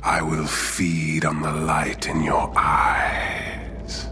I will feed on the light in your eyes.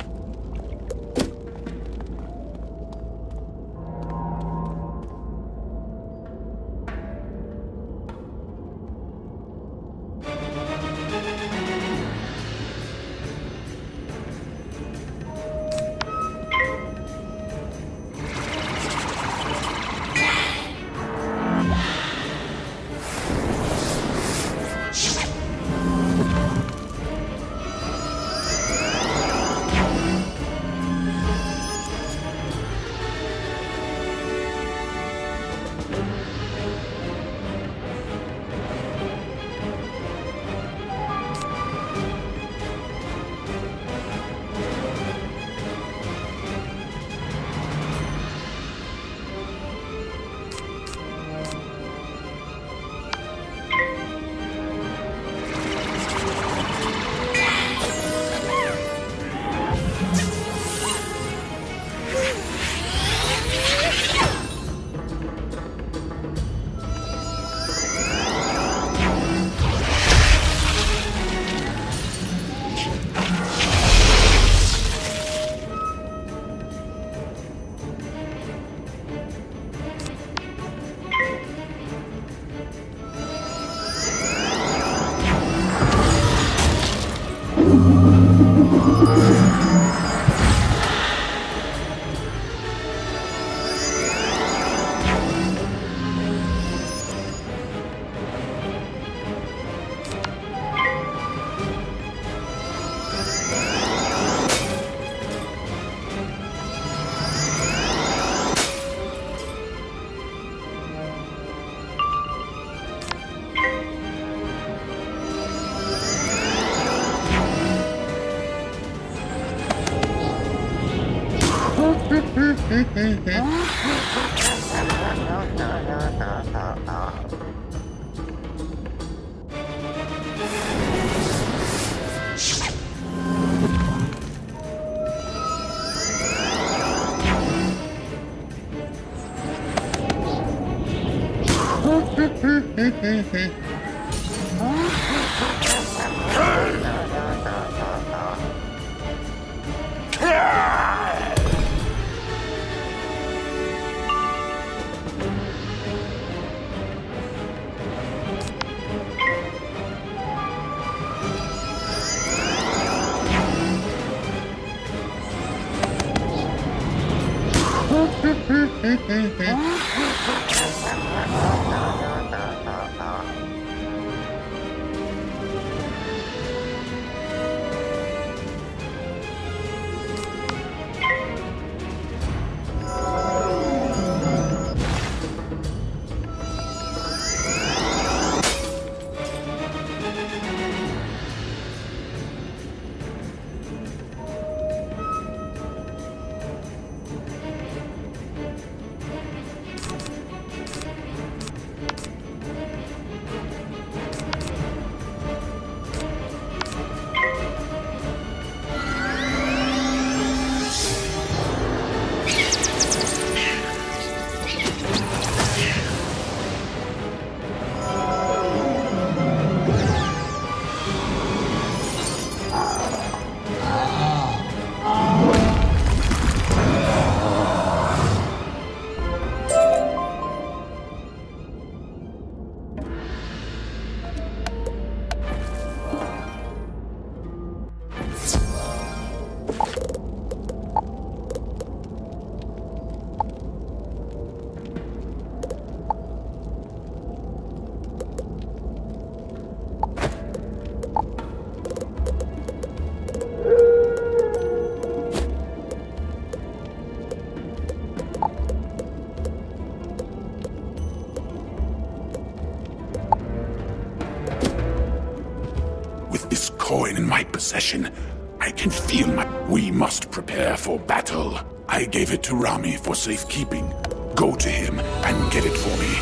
Coin in my possession. I can feel my... We must prepare for battle. I gave it to Rami for safekeeping. Go to him and get it for me.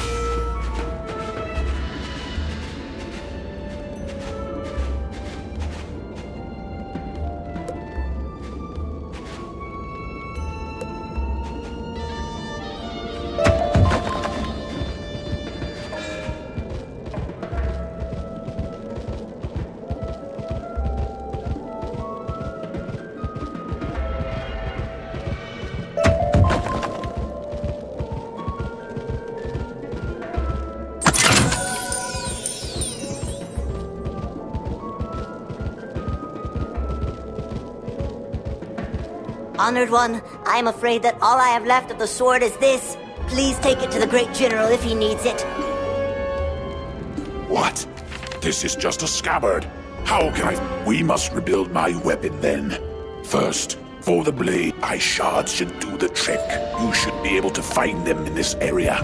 Honored one, I am afraid that all I have left of the sword is this. Please take it to the great general if he needs it. What? This is just a scabbard. How can I... We must rebuild my weapon then. First, for the blade, eye shards should do the trick. You should be able to find them in this area.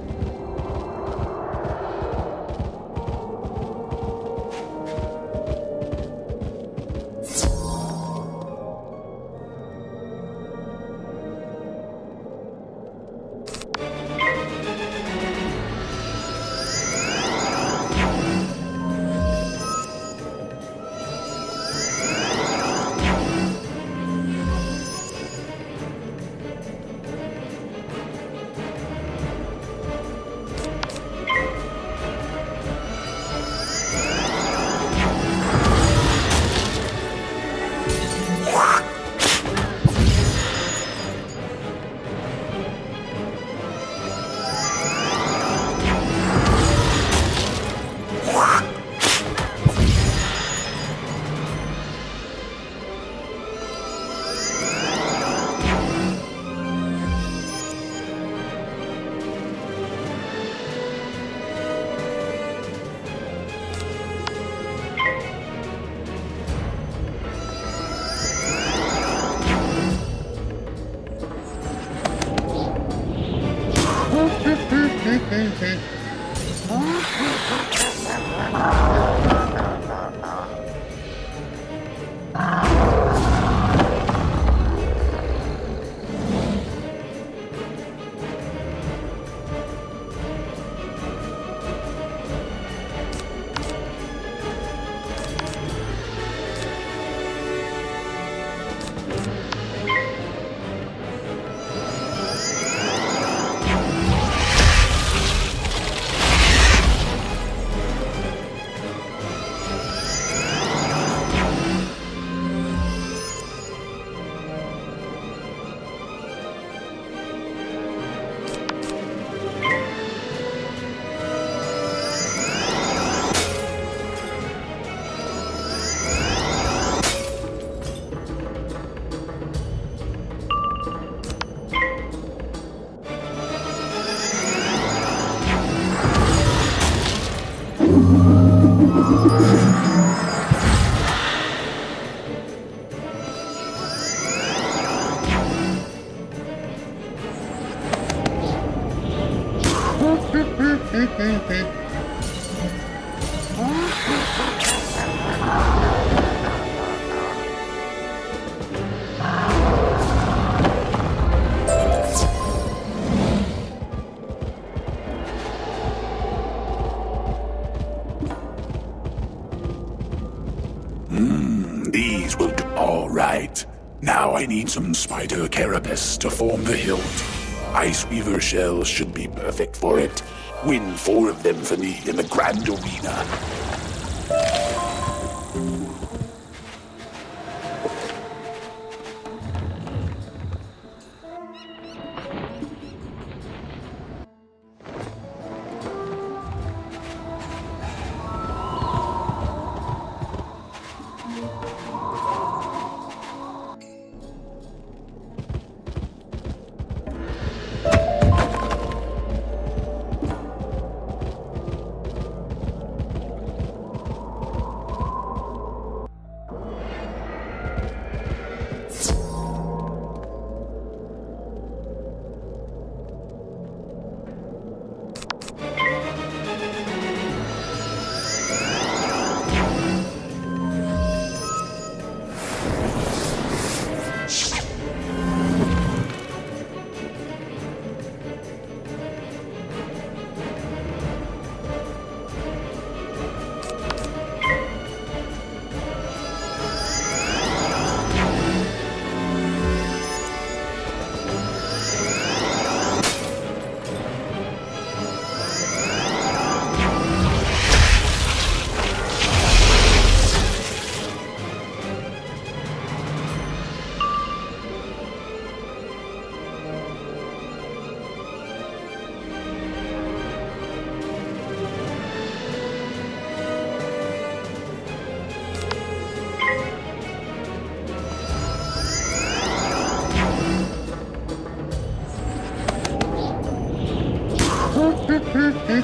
These will do. All right. Now I need some spider carapace to form the hilt. Ice Weaver shells should be perfect for it. Win 4 of them for me in the Grand Arena.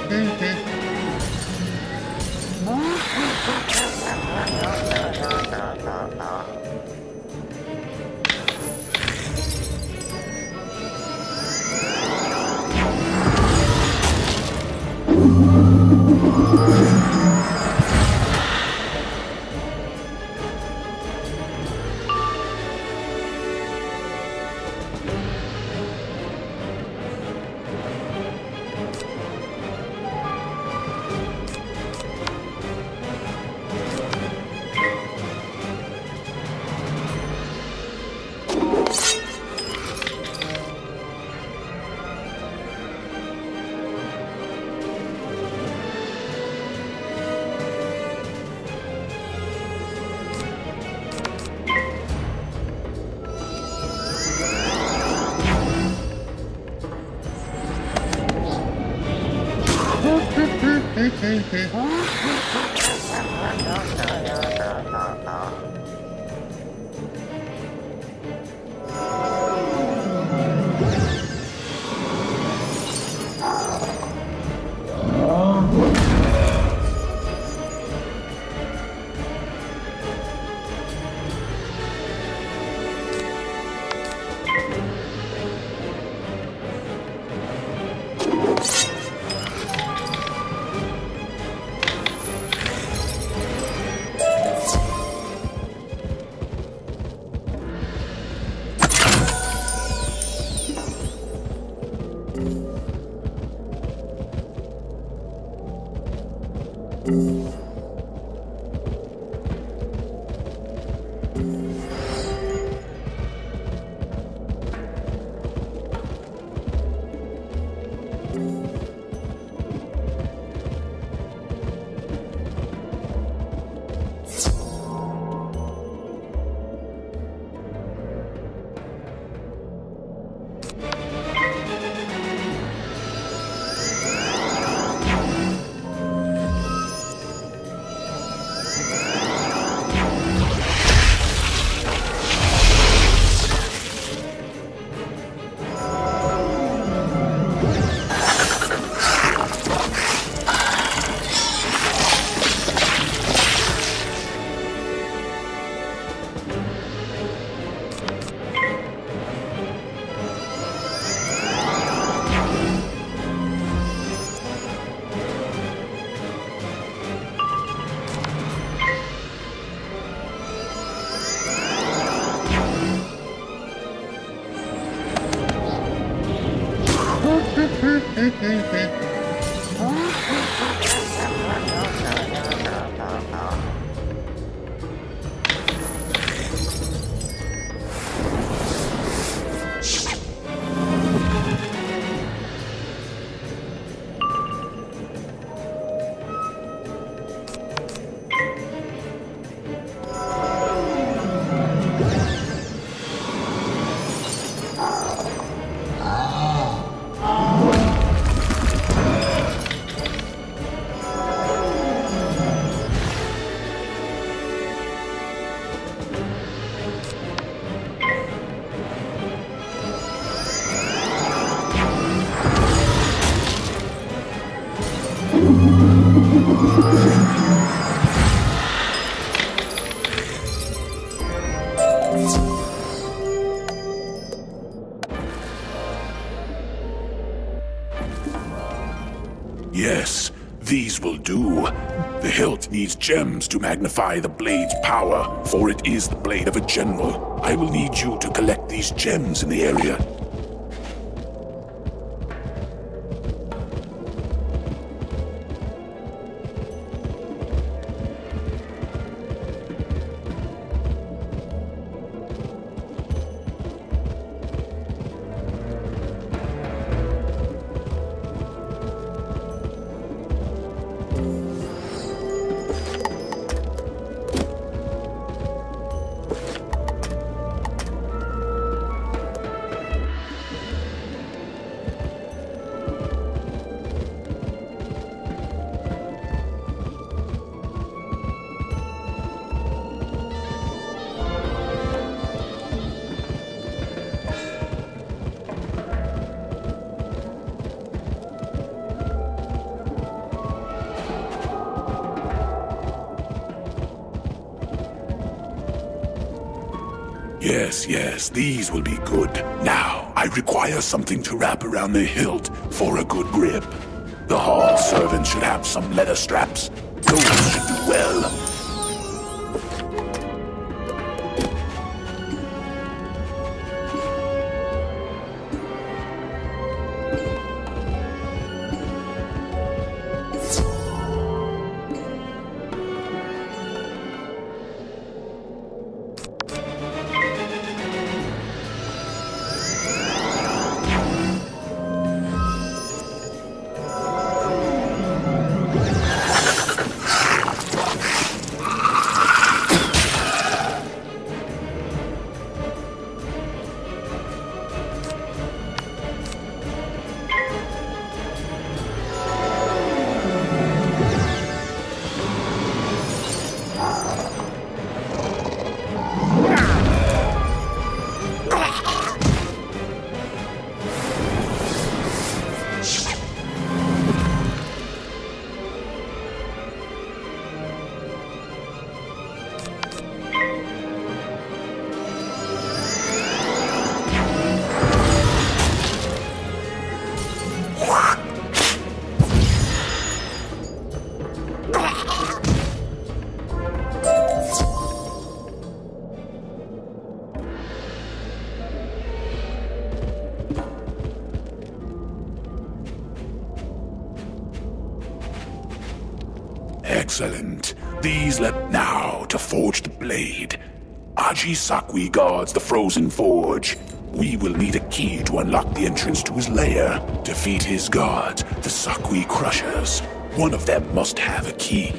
Yes, these will do. The hilt needs gems to magnify the blade's power, for it is the blade of a general. I will need you to collect these gems in the area. Yes, these will be good. Now, I require something to wrap around the hilt for a good grip. The hall servant should have some leather straps. Those should do well. Excellent. These let now to forge the blade. Aji Sakwi guards the frozen forge. We will need a key to unlock the entrance to his lair. Defeat his guards, the Sakwi Crushers. One of them must have a key.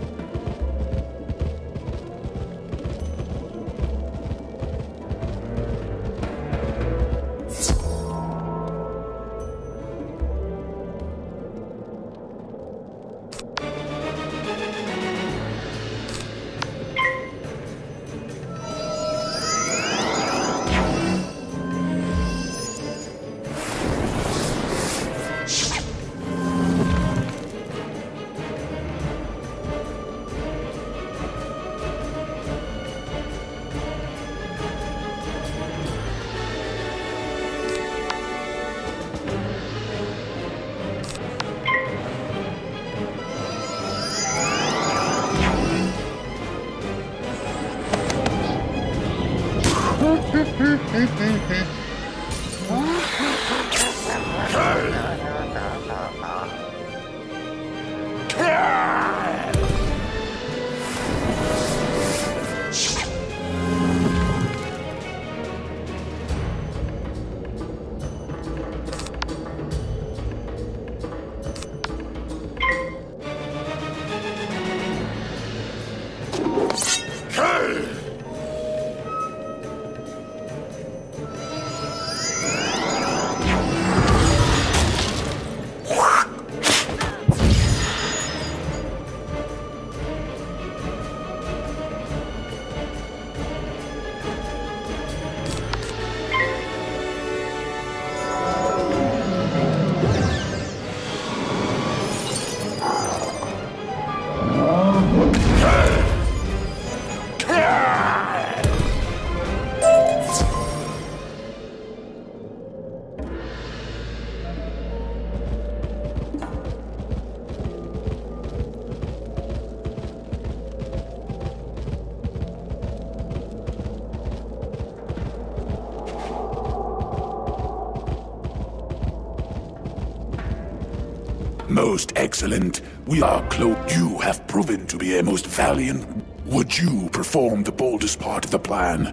Most excellent. We are close. You have proven to be a most valiant. Would you perform the boldest part of the plan?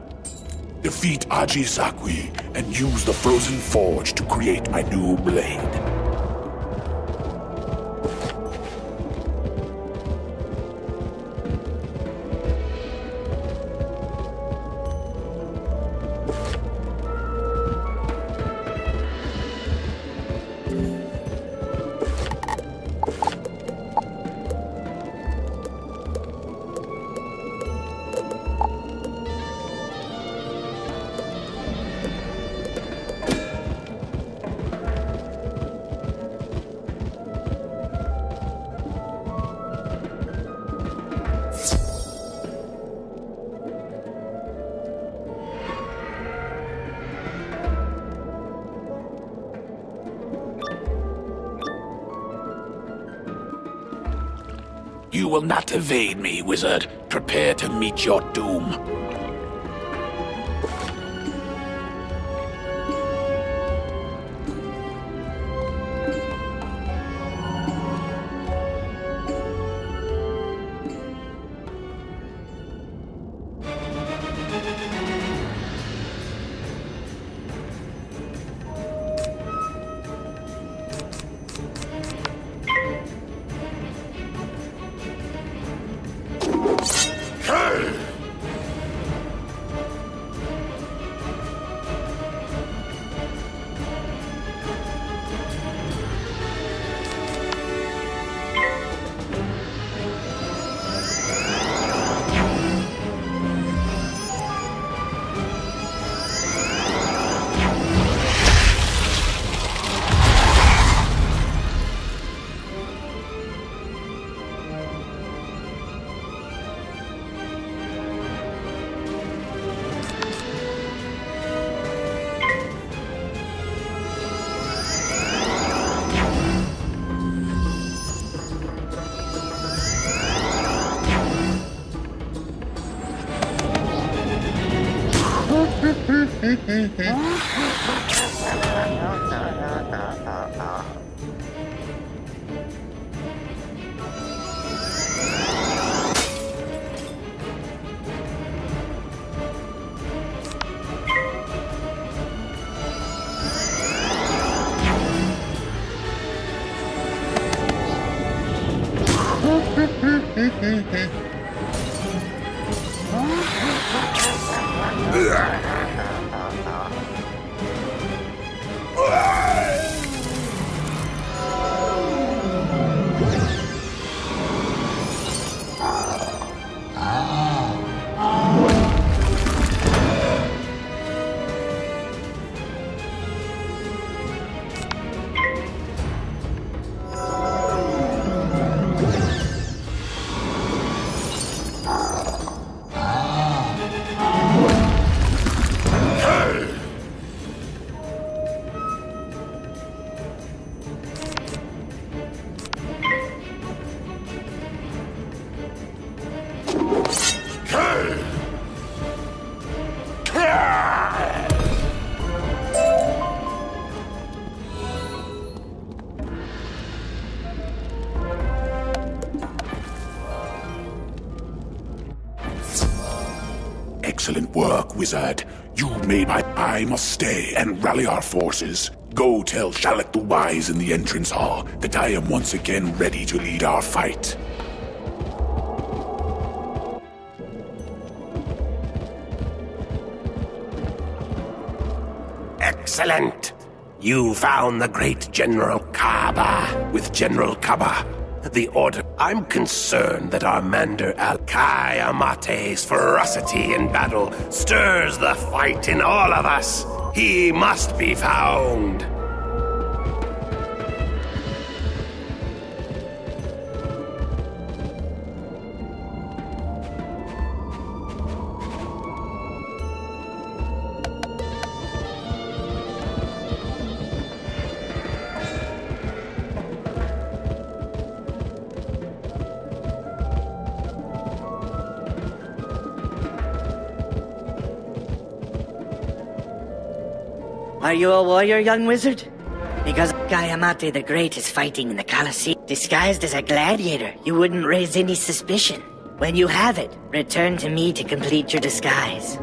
Defeat Aji Sakwi and use the frozen forge to create my new blade. will not evade me, wizard. Prepare to meet your doom. Excellent work, wizard. You made I must stay and rally our forces. Go tell Shalak the Wise in the entrance hall that I am once again ready to lead our fight. Excellent! You found the great General Kaba with General Kaba. The order. I'm concerned that Armander Al-Kai Amate's ferocity in battle stirs the fight in all of us. He must be found. Are you a warrior, young wizard? Because Kayamate the Great is fighting in the Colosseum. Disguised as a gladiator, you wouldn't raise any suspicion. When you have it, return to me to complete your disguise.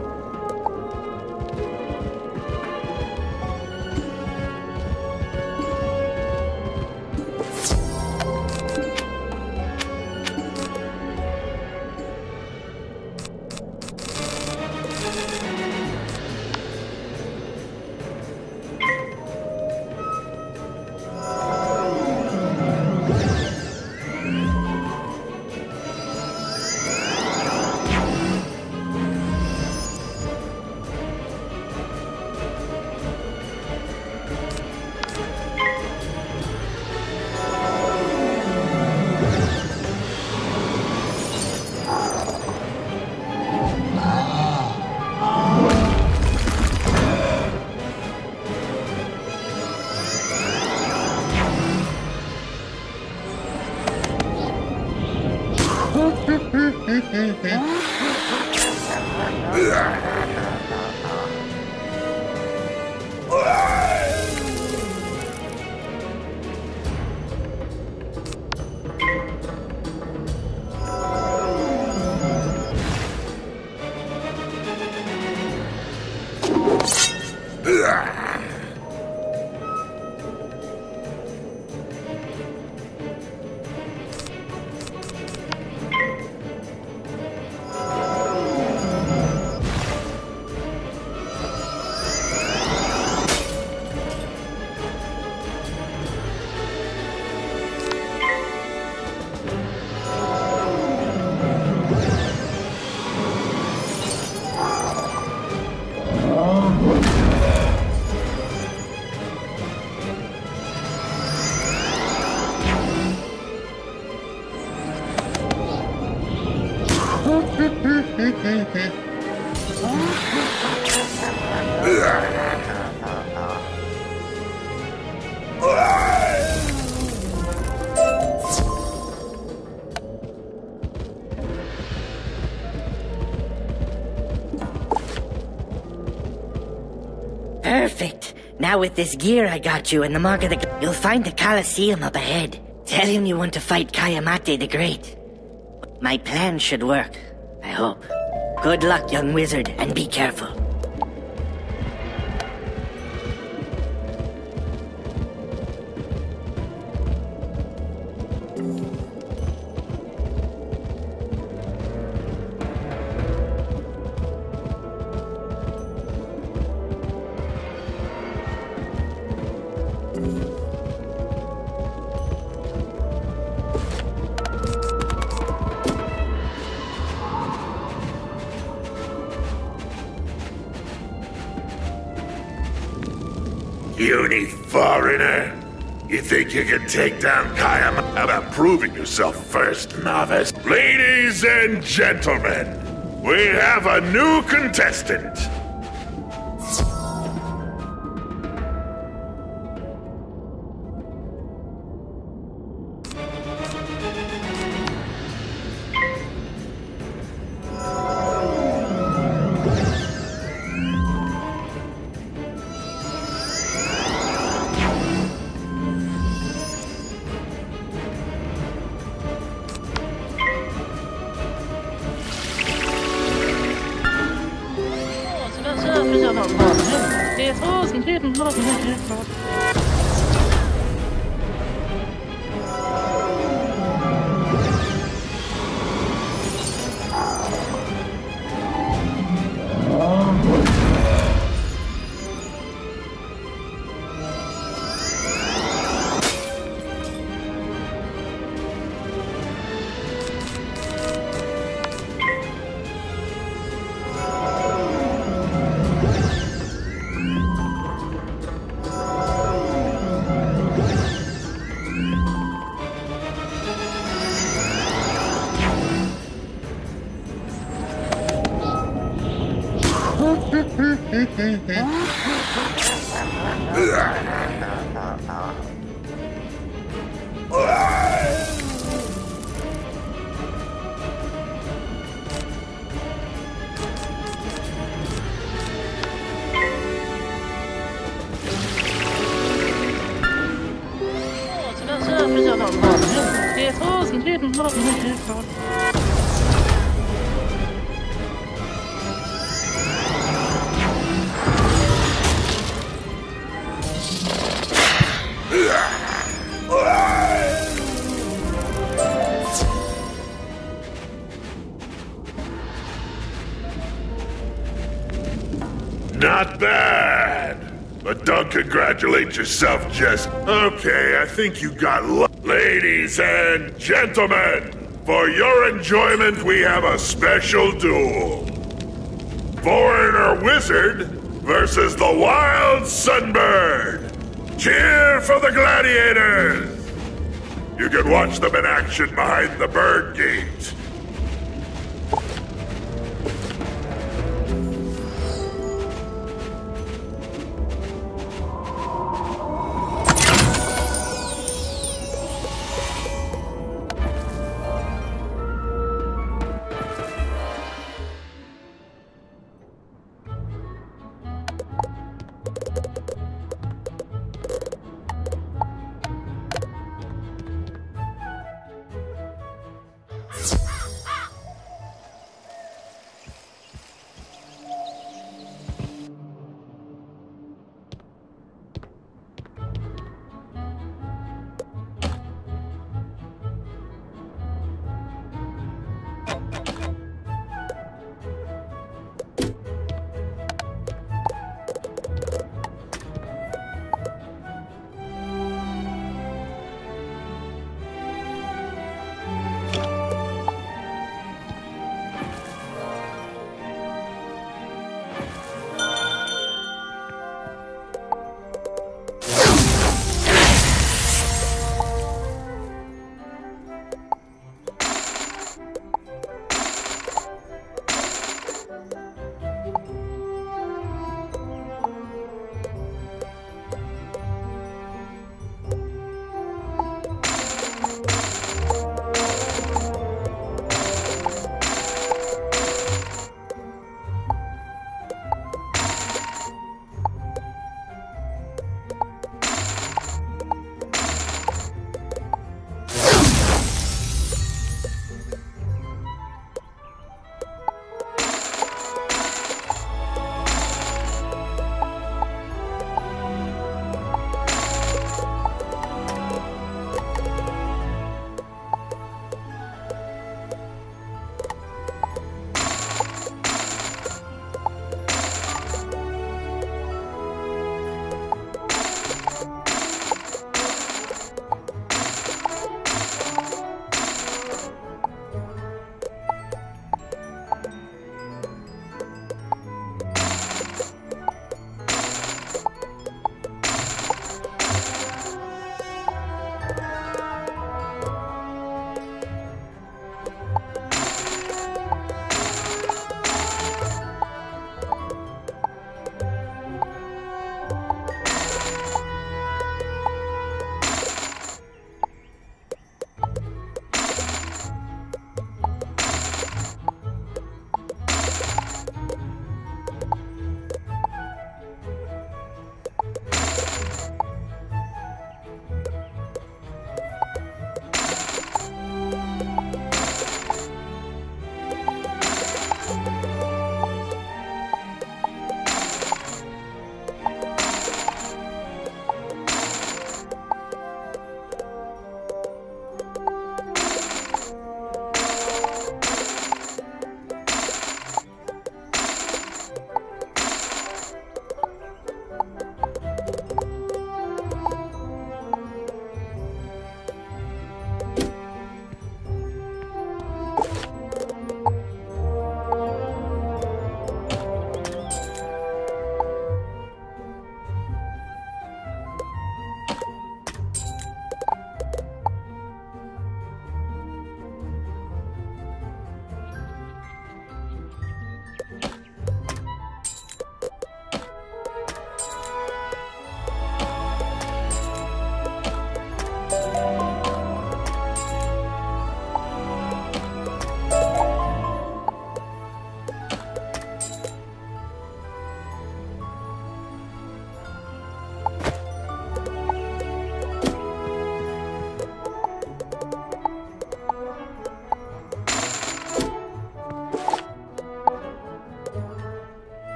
Perfect. Now with this gear I got you and the Mark of the... You'll find the Colosseum up ahead. Tell him you want to fight Kayamate the Great. My plan should work, I hope. Good luck, young wizard, and be careful. Puny foreigner. You think you can take down Kayama? How about proving yourself first, novice? Ladies and gentlemen, we have a new contestant. Not bad! But don't congratulate yourself just... Okay, I think you got luck. Ladies and gentlemen, for your enjoyment, we have a special duel. Foreigner Wizard versus the Wild Sunbird. Cheer for the gladiators! You can watch them in action behind the bird gate.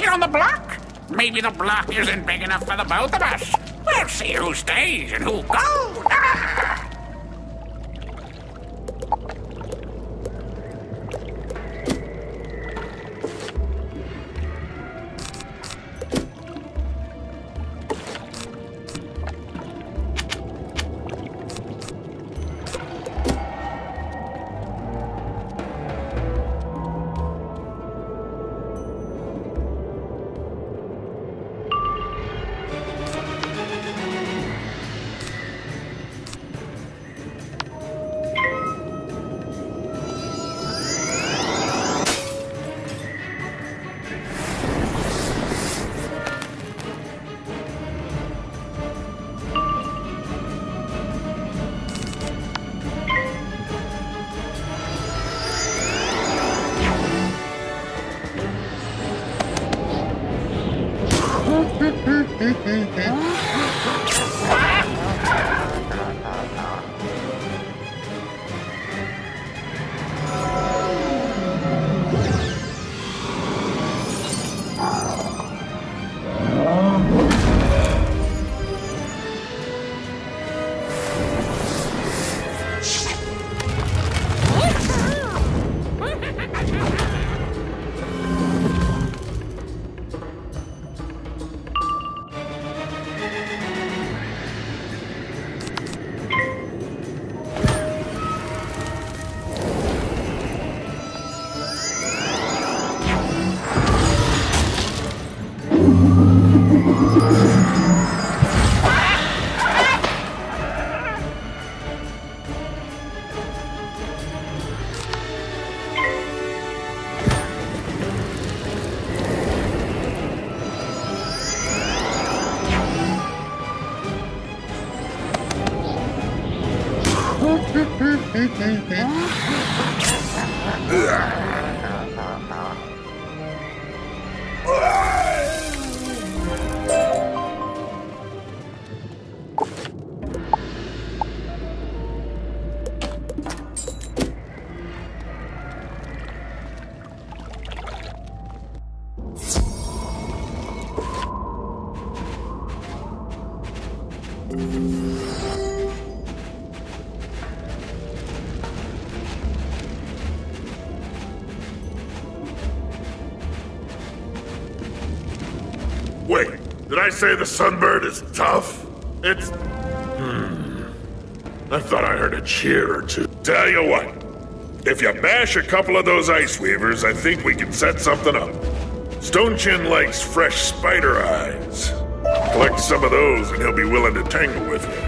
Waiting on the block? Maybe the block isn't big enough for the both of us. We'll see who stays and who goes. Ah! Wait, did I say the Sunbird is tough? It's... I thought I heard a cheer or two. Tell you what, if you bash a couple of those Ice Weavers, I think we can set something up. Stonechin likes fresh spider eyes. Collect some of those and he'll be willing to tangle with you.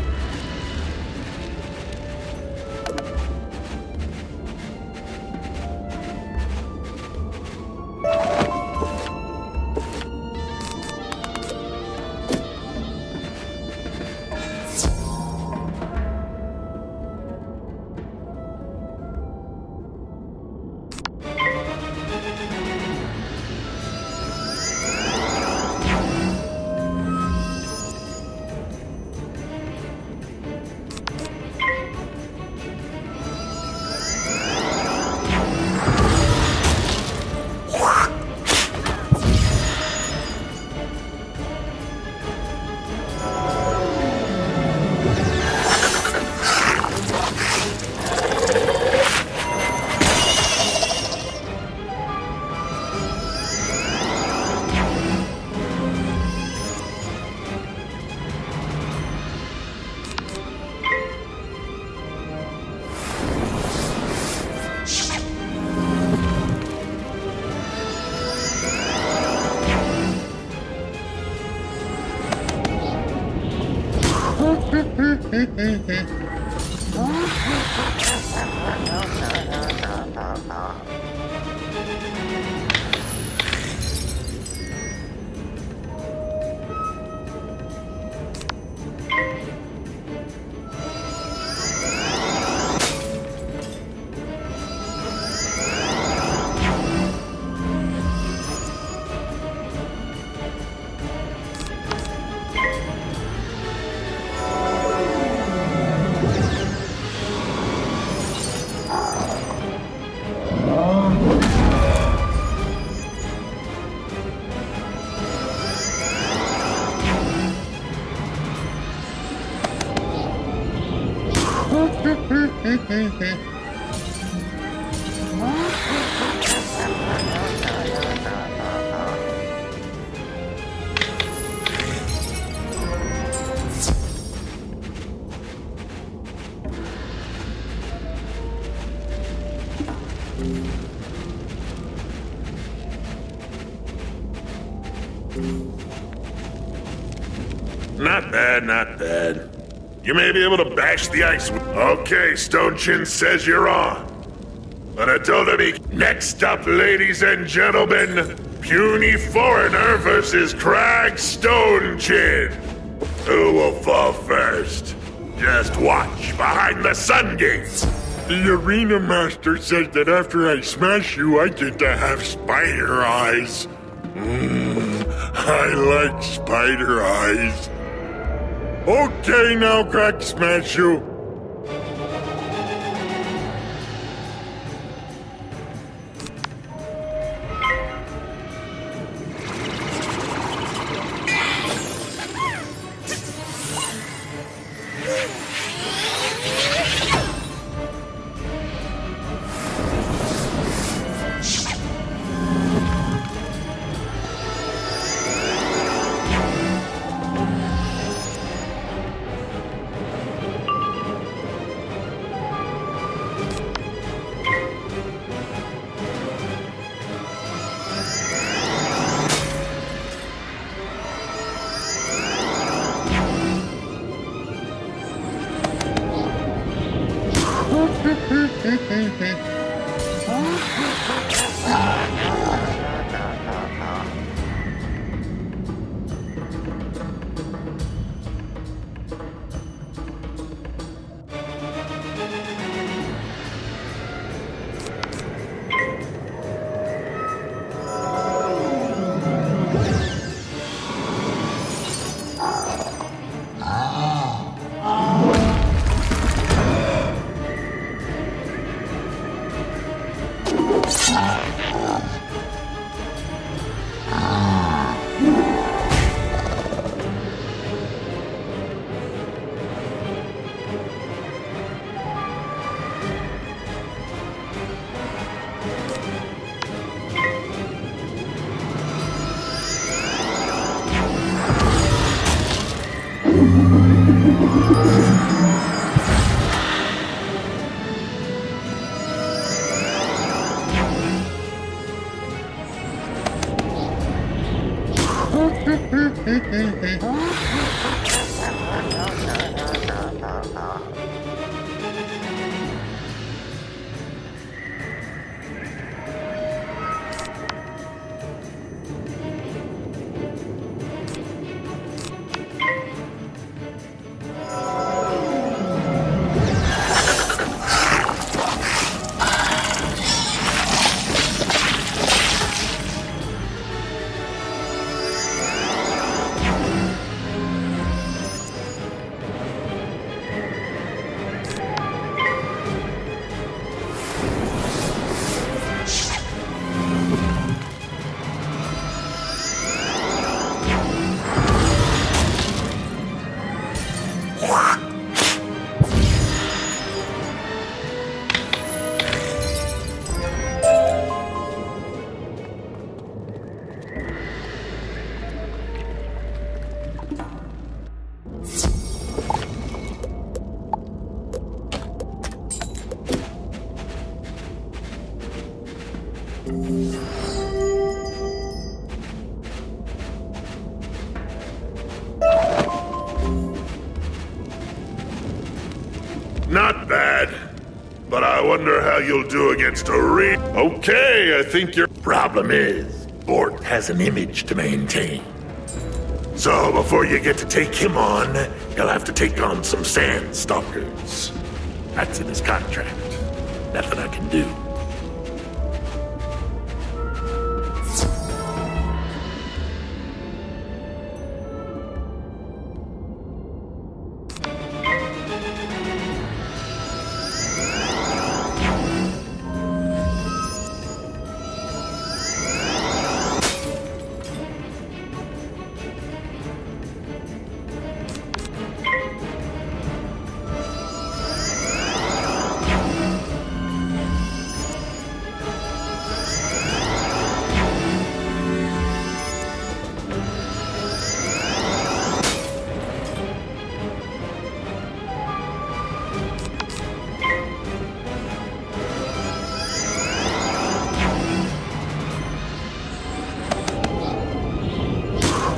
Not bad, not bad. You may be able to bash the ice. Okay, Stone Chin says you're on. But I told him next up, ladies and gentlemen, Puny Foreigner versus Crag Stone Chin. Who will fall first? Just watch behind the sun gate. The arena master says that after I smash you, I get to have spider eyes. I like spider eyes. Okay, now Crack smash you. Not bad. But I wonder how you'll do against a re- Okay, I think your problem is Bort has an image to maintain. So before you get to take him on, you'll have to take on some sand stalkers. That's in his contract. Nothing I can do.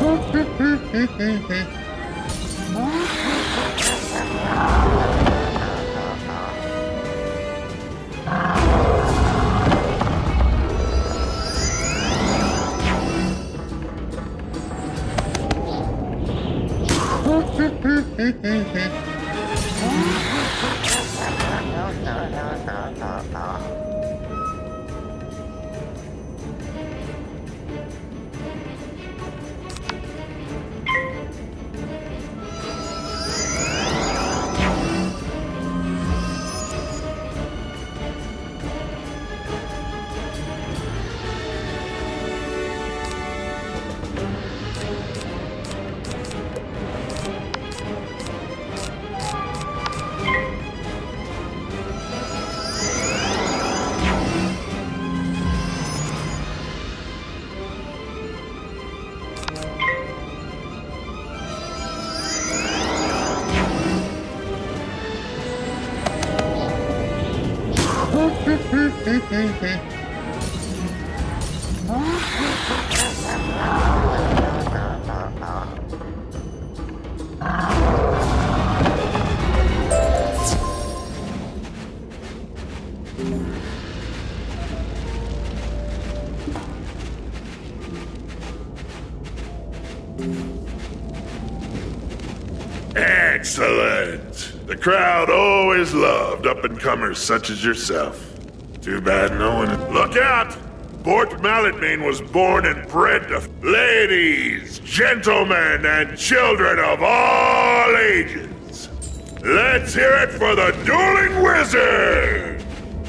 Excellent! The crowd always loved up-and-comers such as yourself. Too bad no one... Look out! Bort Malletmane was born and bred to... Ladies, gentlemen, and children of all ages! Let's hear it for the Dueling Wizard!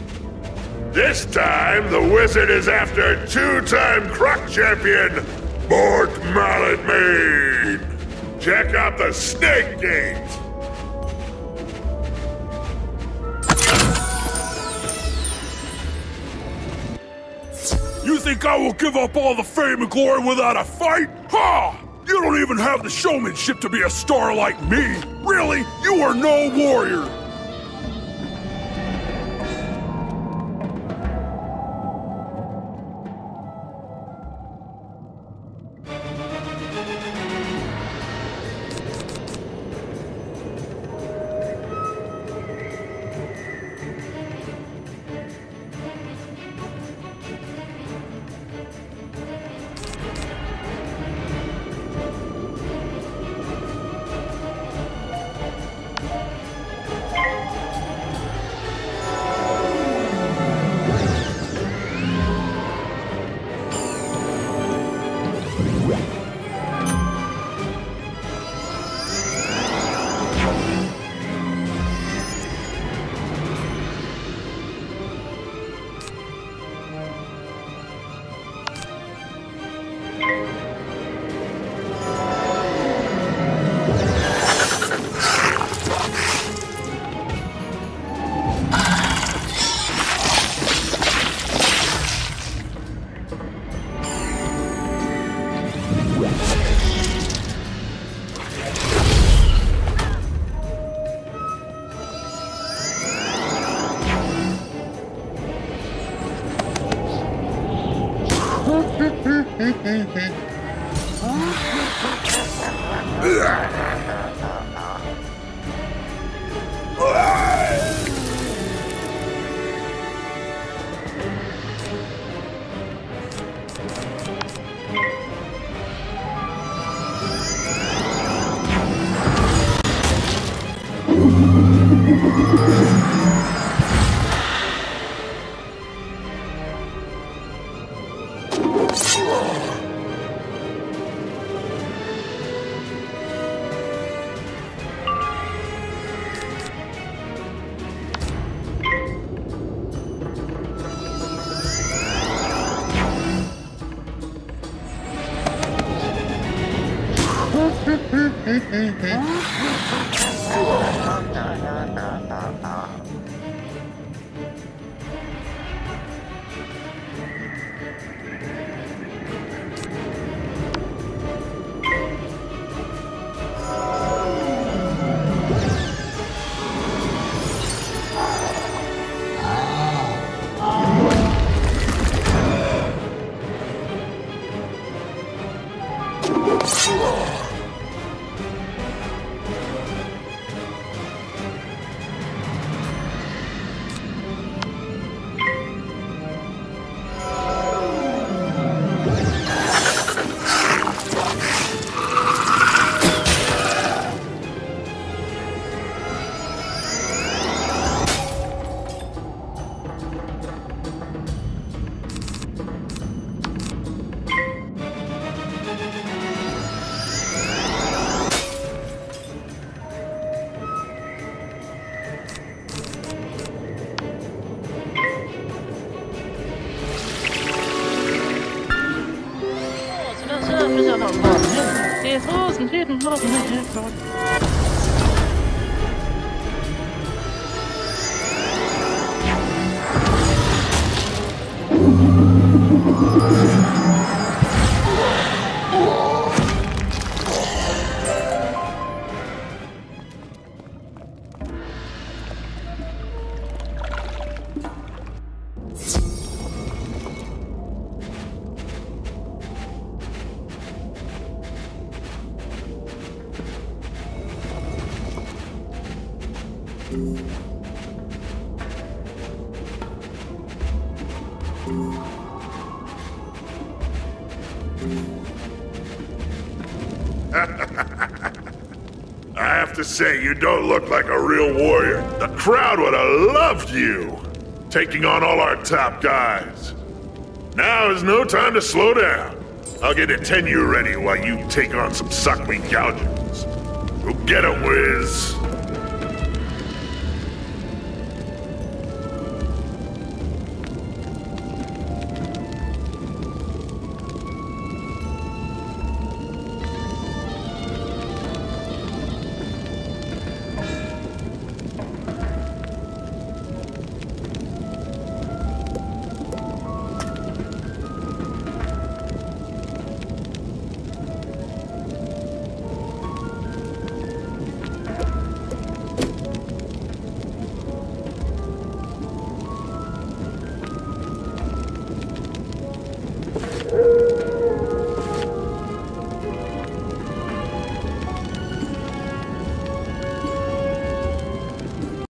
This time, the wizard is after two-time Croc Champion, Bort Malletmane! Check out the Snake Gate! You think I will give up all the fame and glory without a fight? Ha! You don't even have the showmanship to be a star like me! Really? You are no warrior! I have to say, you don't look like a real warrior. The crowd would have loved you, taking on all our top guys. Now is no time to slow down. I'll get a tenure ready while you take on some Suckling gougers. Go get 'em, Wiz.